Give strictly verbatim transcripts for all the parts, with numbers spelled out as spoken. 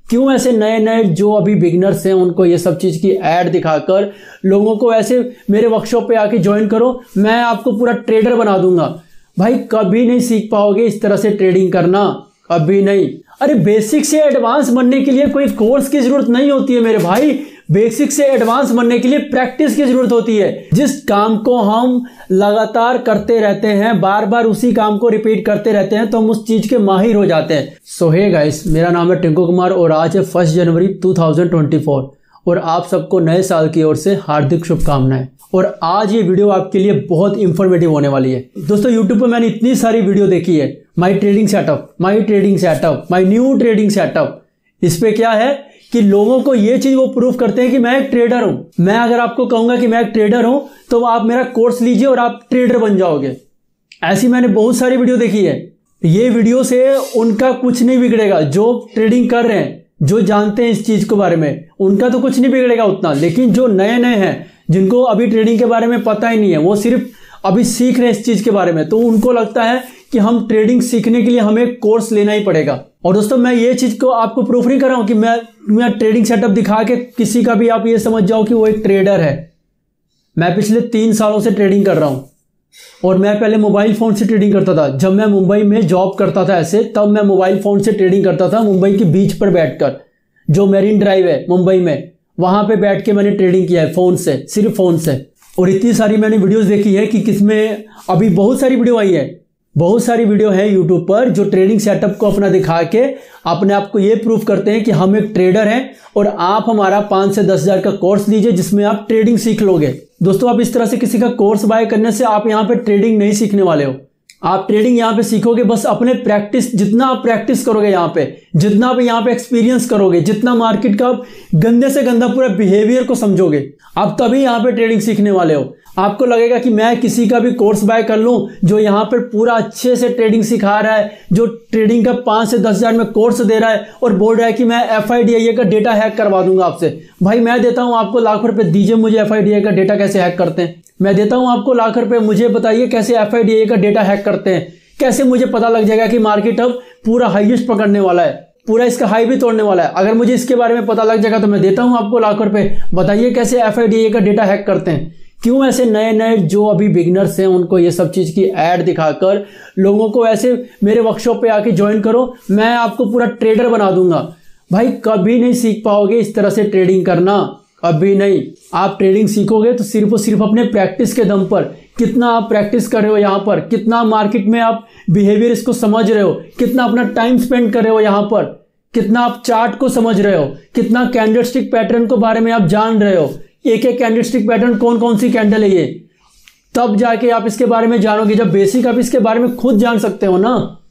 क्यों ऐसे नए नए जो अभी बिगनर्स हैं उनको ये सब चीज़ की ऐड दिखाकर लोगों को ऐसे मेरे वर्कशॉप पे आके ज्वाइन करो, मैं आपको पूरा ट्रेडर बना दूंगा। भाई कभी नहीं सीख पाओगे इस तरह से ट्रेडिंग करना, कभी नहीं। अरे बेसिक से एडवांस बनने के लिए कोई कोर्स की जरूरत नहीं होती है मेरे भाई, बेसिक से एडवांस बनने के लिए प्रैक्टिस की जरूरत होती है। जिस काम को हम लगातार करते रहते हैं, बार बार उसी काम को रिपीट करते रहते हैं, तो हम उस चीज के माहिर हो जाते हैं। सो हे गाइस, मेरा नाम है टिंकू कुमार और आज है फर्स्ट जनवरी दो हज़ार चौबीस और आप सबको नए साल की ओर से हार्दिक शुभकामनाएं। और आज ये वीडियो आपके लिए बहुत इंफॉर्मेटिव होने वाली है। दोस्तों यूट्यूब पर मैंने इतनी सारी वीडियो देखी है, my trading setup, my trading setup, my new trading setup. इस पे क्या है कि लोगों को ये चीज वो प्रूफ करते हैं कि मैं एक ट्रेडर हूं। मैं अगर आपको कहूंगा कि मैं एक ट्रेडर हूं तो आप मेरा कोर्स लीजिए और आप ट्रेडर बन जाओगे। ऐसी मैंने बहुत सारी वीडियो देखी है। ये वीडियो से उनका कुछ नहीं बिगड़ेगा, जो ट्रेडिंग कर रहे हैं, जो जानते हैं इस चीज के बारे में, उनका तो कुछ नहीं बिगड़ेगा उतना। लेकिन जो नए नए हैं, जिनको अभी ट्रेडिंग के बारे में पता ही नहीं है, वो सिर्फ अभी सीख रहे हैं इस चीज के बारे में, तो उनको लगता है कि हम ट्रेडिंग सीखने के लिए हमें कोर्स लेना ही पड़ेगा। और दोस्तों मैं ये चीज को आपको प्रूफ नहीं कर रहा हूं कि मैं मैं ट्रेडिंग सेटअप दिखा के किसी का भी आप ये समझ जाओ कि वो एक ट्रेडर है। मैं पिछले तीन सालों से ट्रेडिंग कर रहा हूं और मैं पहले मोबाइल फोन से ट्रेडिंग करता था। जब मैं मुंबई में जॉब करता था ऐसे, तब मैं मोबाइल फोन से ट्रेडिंग करता था। मुंबई की बीच पर बैठकर, जो मेरीन ड्राइव है मुंबई में, वहां पे बैठ के मैंने ट्रेडिंग किया है फोन से, सिर्फ फोन से। और इतनी सारी मैंने वीडियोस देखी है कि किसमें अभी बहुत सारी वीडियो आई है, बहुत सारी वीडियो है यूट्यूब पर जो ट्रेडिंग सेटअप को अपना दिखा के अपने आप को ये प्रूफ करते हैं कि हम एक ट्रेडर हैं और आप हमारा पांच से दस हजार का कोर्स लीजिए जिसमें आप ट्रेडिंग सीख लोगे। दोस्तों आप इस तरह से किसी का कोर्स बाय करने से आप यहाँ पे ट्रेडिंग नहीं सीखने वाले हो। आप ट्रेडिंग यहाँ पे सीखोगे बस अपने प्रैक्टिस, जितना आप प्रैक्टिस करोगे यहाँ पे, जितना आप यहाँ पे एक्सपीरियंस करोगे, जितना मार्केट का आप गंदे से गंदा पूरा बिहेवियर को समझोगे, आप तभी यहाँ पे ट्रेडिंग सीखने वाले हो। आपको लगेगा कि मैं किसी का भी कोर्स बाय कर लूं जो यहाँ पर पूरा अच्छे से ट्रेडिंग सिखा रहा है, जो ट्रेडिंग का पांच से दस हजार में कोर्स दे रहा है और बोल रहा है कि मैं एफ आई डी आई ए का डेटा हैक करवा दूंगा आपसे। भाई मैं देता हूं आपको लाखों रुपए, दीजिए मुझे एफ आई डी आई का डेटा कैसे हैक करते हैं। मैं देता हूं आपको लाख रुपए, मुझे बताइए कैसे एफ आई डी आई का डेटा हैक करते हैं। कैसे मुझे पता लग जाएगा कि मार्केट अब पूरा हाईएस्ट पकड़ने वाला है, पूरा इसका हाई भी तोड़ने वाला है। अगर मुझे इसके बारे में पता लग जाएगा तो मैं देता हूं आपको लाख रुपए, बताइए कैसे एफ आई डी आई का डेटा हैक करते हैं। क्यों ऐसे नए नए जो अभी बिगनर्स हैं उनको ये सब चीज की ऐड दिखाकर लोगों को ऐसे मेरे वर्कशॉप पे आके ज्वाइन करो, मैं आपको पूरा ट्रेडर बना दूंगा। भाई कभी नहीं सीख पाओगे इस तरह से ट्रेडिंग करना, कभी नहीं। आप ट्रेडिंग सीखोगे तो सिर्फ और सिर्फ अपने प्रैक्टिस के दम पर, कितना आप प्रैक्टिस कर रहे हो यहाँ पर, कितना मार्केट में आप बिहेवियर इसको समझ रहे हो, कितना अपना टाइम स्पेंड कर रहे हो यहाँ पर, कितना आप चार्ट को समझ रहे हो, कितना कैंडलस्टिक पैटर्न के बारे में आप जान रहे हो, एक एक कैंडलस्टिक पैटर्न कौन कौन सी कैंडल है ये, तब जाके आप इसके बारे में जानोगे। जब बेसिक आप इसके बारे में खुद जान सकते हो ना,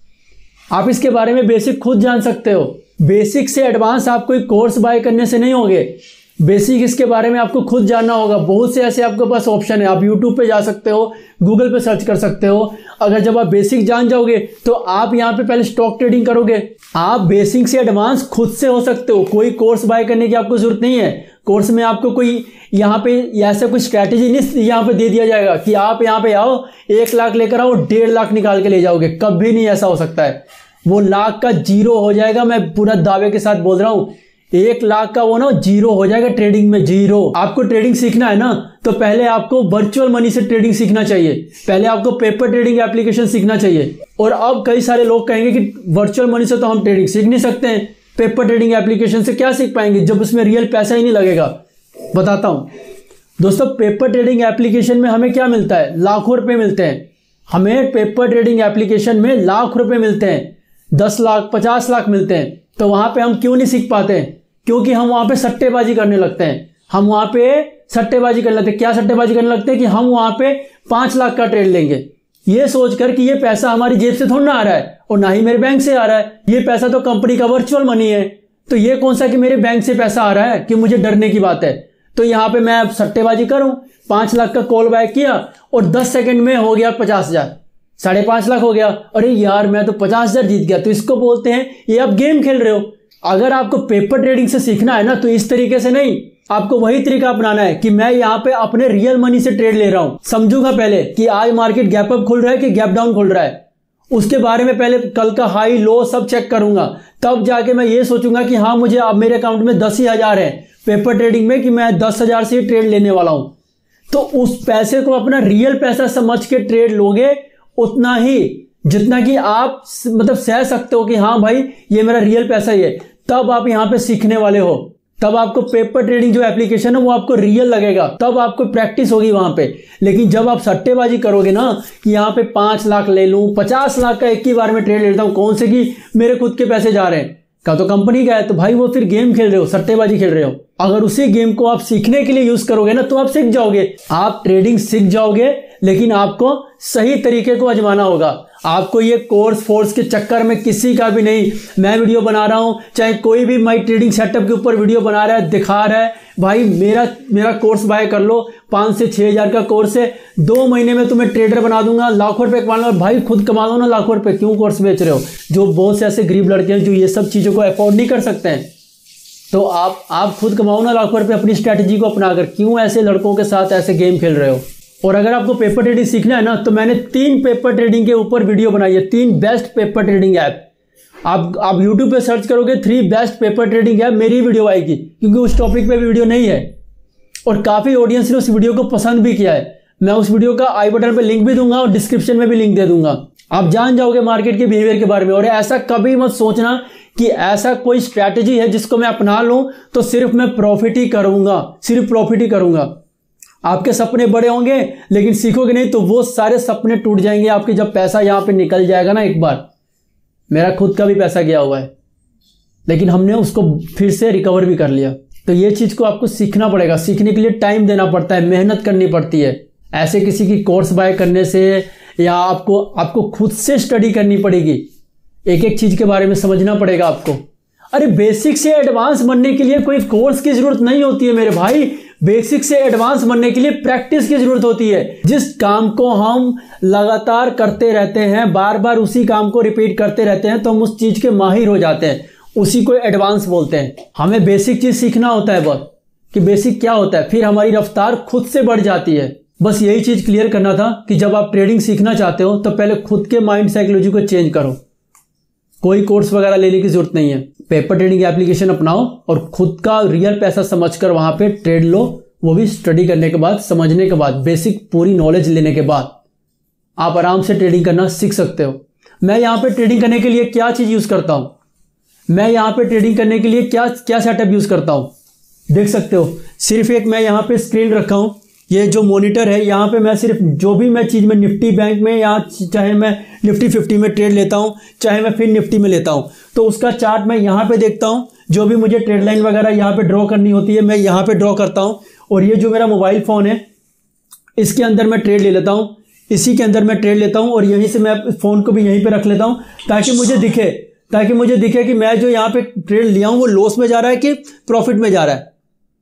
आप इसके बारे में बेसिक खुद जान सकते हो। बेसिक से एडवांस आप कोई कोर्स बाय करने से नहीं होगे, बेसिक इसके बारे में आपको खुद जानना होगा। बहुत से ऐसे आपके पास ऑप्शन है, आप यूट्यूब पे जा सकते हो, गूगल पे सर्च कर सकते हो। अगर जब आप बेसिक जान जाओगे तो आप यहाँ पे पहले स्टॉक ट्रेडिंग करोगे। आप बेसिक से एडवांस खुद से हो सकते हो, कोई कोर्स बाय करने की आपको जरूरत नहीं है। कोर्स में आपको कोई यहाँ पे ऐसा कोई स्ट्रैटेजी नहीं यहाँ पे दे दिया जाएगा कि आप यहाँ पे आओ, एक लाख लेकर आओ, डेढ़ लाख निकाल के ले जाओगे। कभी नहीं ऐसा हो सकता है, वो लाख का जीरो हो जाएगा। मैं पूरा दावे के साथ बोल रहा हूं, एक लाख का वो ना जीरो हो जाएगा ट्रेडिंग में, जीरो। आपको ट्रेडिंग सीखना है ना तो पहले आपको वर्चुअल मनी से ट्रेडिंग सीखना चाहिए, पहले आपको पेपर ट्रेडिंग एप्लीकेशन सीखना चाहिए। और अब कई सारे लोग कहेंगे कि वर्चुअल मनी से तो हम ट्रेडिंग सीख नहीं सकते हैं, पेपर ट्रेडिंग एप्लीकेशन से क्या सीख पाएंगे जब उसमें रियल पैसा ही नहीं लगेगा। बताता हूं दोस्तों, पेपर ट्रेडिंग एप्लीकेशन में हमें क्या मिलता है, लाखों रुपए मिलते हैं। हमें पेपर ट्रेडिंग एप्लीकेशन में लाख रुपए मिलते हैं, दस लाख पचास लाख मिलते हैं। तो वहां पे हम क्यों नहीं सीख पाते? क्योंकि हम वहां पे सट्टेबाजी करने लगते हैं। हम वहां पे सट्टेबाजी करने लगते हैं। क्या सट्टेबाजी करने लगते हैं कि हम वहां पे पांच लाख का ट्रेड लेंगे, ये सोचकर कि ये पैसा हमारी जेब से थोड़ा ना आ रहा है और ना ही मेरे बैंक से आ रहा है, ये पैसा तो कंपनी का वर्चुअल मनी है। तो ये कौन सा कि मेरे बैंक से पैसा आ रहा है कि मुझे डरने की बात है। तो यहां पे मैं अब सट्टेबाजी करूं, पांच लाख का कॉल बाय किया और दस सेकंड में हो गया पचास हजार, साढ़े पांच लाख हो गया। अरे यार मैं तो पचास हजार जीत गया। तो इसको बोलते हैं ये आप गेम खेल रहे हो। अगर आपको पेपर ट्रेडिंग से सीखना है ना तो इस तरीके से नहीं, आपको वही तरीका अपनाना है कि मैं यहाँ पे अपने रियल मनी से ट्रेड ले रहा हूं। समझूंगा पहले कि आज मार्केट गैप अप खुल रहा है कि गैप डाउन खुल रहा है, उसके बारे में पहले कल का हाई लो सब चेक करूंगा, तब जाके मैं ये सोचूंगा कि हाँ मुझे अब मेरे अकाउंट में दस ही हजार है पेपर ट्रेडिंग में, कि मैं दस हजार से ही ट्रेड लेने वाला हूं। तो उस पैसे को अपना रियल पैसा समझ के ट्रेड लोगे, उतना ही जितना कि आप मतलब सह सकते हो कि हाँ भाई ये मेरा रियल पैसा ही है, तब आप यहां पे सीखने वाले हो। तब आपको पेपर ट्रेडिंग जो एप्लीकेशन है वो आपको रियल लगेगा, तब आपको प्रैक्टिस होगी वहां पे। लेकिन जब आप सट्टेबाजी करोगे ना कि यहाँ पे पांच लाख ले लूं, पचास लाख का एक ही बार में ट्रेड लेता हूं, कौन से कि मेरे खुद के पैसे जा रहे हैं, का तो कंपनी का है, तो भाई वो फिर गेम खेल रहे हो, सट्टेबाजी खेल रहे हो। अगर उसी गेम को आप सीखने के लिए यूज करोगे ना तो आप सीख जाओगे, आप ट्रेडिंग सीख जाओगे, लेकिन आपको सही तरीके को आजमाना होगा। आपको ये कोर्स फोर्स के चक्कर में किसी का भी नहीं, मैं वीडियो बना रहा हूं, चाहे कोई भी माई ट्रेडिंग सेटअप के ऊपर वीडियो बना रहा है, दिखा रहा है, भाई मेरा मेरा कोर्स बाय कर लो, पांच से छह हजार का कोर्स है, दो महीने में तुम्हें ट्रेडर बना दूंगा, लाखों रुपए कमा लो, भाई खुद कमा लो ना लाखों रुपए, क्यों कोर्स बेच रहे हो? जो बहुत से ऐसे गरीब लड़के हैं जो ये सब चीजों को अफोर्ड नहीं कर सकते हैं, तो आप आप खुद कमाओ ना लाखों रुपए अपनी स्ट्रैटेजी को अपनाकर, क्यों ऐसे लड़कों के साथ ऐसे गेम खेल रहे हो? और अगर आपको पेपर ट्रेडिंग सीखना है ना, तो मैंने तीन पेपर ट्रेडिंग के ऊपर वीडियो बनाई है, तीन बेस्ट पेपर ट्रेडिंग ऐप। आप आप यूट्यूब पे सर्च करोगे three best paper trading app, मेरी वीडियो आएगी, क्योंकि उस टॉपिक पे भी वीडियो नहीं है और काफी ऑडियंस ने उस वीडियो को पसंद भी किया है। मैं उस वीडियो का आई बटन पे लिंक भी दूंगा और डिस्क्रिप्शन में भी लिंक दे दूंगा, आप जान जाओगे मार्केट के बिहेवियर के बारे में। और ऐसा कभी मत सोचना कि ऐसा कोई स्ट्रैटेजी है जिसको मैं अपना लूं तो सिर्फ मैं प्रॉफिट ही करूंगा, सिर्फ प्रॉफिट ही करूंगा। आपके सपने बड़े होंगे लेकिन सीखोगे नहीं तो वो सारे सपने टूट जाएंगे आपके, जब पैसा यहां पे निकल जाएगा ना एक बार। मेरा खुद का भी पैसा गया हुआ है, लेकिन हमने उसको फिर से रिकवर भी कर लिया। तो ये चीज को आपको सीखना पड़ेगा, सीखने के लिए टाइम देना पड़ता है, मेहनत करनी पड़ती है। ऐसे किसी की कोर्स बाय करने से या आपको आपको खुद से स्टडी करनी पड़ेगी, एक एक चीज के बारे में समझना पड़ेगा आपको। अरे बेसिक से एडवांस बनने के लिए कोई कोर्स की जरूरत नहीं होती है मेरे भाई, बेसिक से एडवांस बनने के लिए प्रैक्टिस की जरूरत होती है। जिस काम को हम लगातार करते रहते हैं, बार बार उसी काम को रिपीट करते रहते हैं, तो हम उस चीज के माहिर हो जाते हैं, उसी को एडवांस बोलते हैं। हमें बेसिक चीज सीखना होता है बस, कि बेसिक क्या होता है, फिर हमारी रफ्तार खुद से बढ़ जाती है। बस यही चीज क्लियर करना था कि जब आप ट्रेडिंग सीखना चाहते हो तो पहले खुद के माइंड साइकोलॉजी को चेंज करो। कोई कोर्स वगैरह लेने की जरूरत नहीं है, पेपर ट्रेडिंग एप्लीकेशन अपनाओ और खुद का रियल पैसा समझकर वहां पे ट्रेड लो, वो भी स्टडी करने के बाद, समझने के बाद, बेसिक पूरी नॉलेज लेने के बाद आप आराम से ट्रेडिंग करना सीख सकते हो। मैं यहाँ पे ट्रेडिंग करने के लिए क्या चीज यूज करता हूं, मैं यहाँ पे ट्रेडिंग करने के लिए क्या क्या सेटअप यूज करता हूं, देख सकते हो। सिर्फ एक मैं यहाँ पे स्क्रीन रखा हूं, ये जो मॉनिटर है, यहाँ पे मैं सिर्फ जो भी मैं चीज में निफ्टी बैंक में या चाहे मैं निफ्टी फिफ्टी में ट्रेड लेता हूँ, चाहे मैं फिर निफ्टी में लेता हूँ, तो उसका चार्ट मैं यहाँ पे देखता हूँ। जो भी मुझे ट्रेड लाइन वगैरह यहाँ पे ड्रॉ करनी होती है मैं यहाँ पे ड्रॉ करता हूँ। और ये जो मेरा मोबाइल फोन है इसके अंदर मैं ट्रेड ले लेता हूँ, इसी के अंदर मैं ट्रेड लेता हूँ और यहीं से मैं फोन को भी यहीं पे रख लेता हूँ, ताकि मुझे दिखे ताकि मुझे दिखे कि मैं जो यहाँ पे ट्रेड लिया हूँ वो लॉस में जा रहा है कि प्रॉफिट में जा रहा है।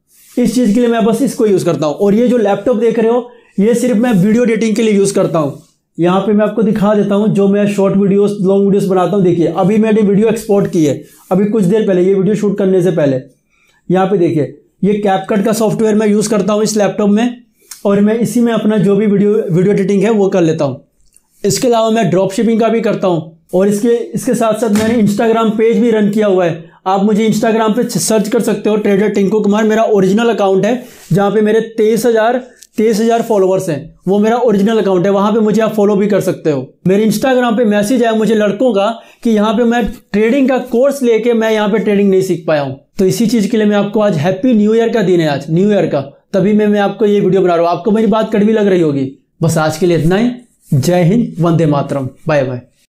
इस चीज के लिए मैं बस इसको यूज करता हूं। और ये जो लैपटॉप देख रहे हो ये सिर्फ मैं वीडियो एडिटिंग के लिए यूज करता हूं। यहाँ पे मैं आपको दिखा देता हूं, जो मैं शॉर्ट वीडियोस लॉन्ग वीडियोस बनाता हूं, देखिए अभी मैंने वीडियो एक्सपोर्ट की है, अभी कुछ देर पहले, ये वीडियो शूट करने से पहले। यहाँ पे देखिए ये कैपकट का सॉफ्टवेयर मैं यूज करता हूँ इस लैपटॉप में, और मैं इसी में अपना जो भी वीडियो वीडियो एडिटिंग है वो कर लेता हूँ। इसके अलावा मैं ड्रॉप शिपिंग का भी करता हूँ, और इसके इसके साथ साथ मैंने इंस्टाग्राम पेज भी रन किया हुआ है। आप मुझे इंस्टाग्राम पे सर्च कर सकते हो, ट्रेडर टिंकू कुमार मेरा ओरिजिनल अकाउंट है, जहाँ पे मेरे तेईस हजार तेईस हजार फॉलोअर्स हैं, वो मेरा ओरिजिनल अकाउंट है, वहां पे मुझे आप फॉलो भी कर सकते हो। मेरे इंस्टाग्राम पे मैसेज आया मुझे लड़कों का कि यहाँ पे मैं ट्रेडिंग का कोर्स लेके मैं यहाँ पे ट्रेडिंग नहीं सीख पाया हूँ। तो इसी चीज के लिए मैं आपको आज हैप्पी न्यू ईयर का दिन है, आज न्यू ईयर का, तभी मैं मैं आपको ये वीडियो बना रहा हूँ। आपको मेरी बात कड़वी लग रही होगी, बस आज के लिए इतना ही। जय हिंद, वंदे मातरम, बाय बाय।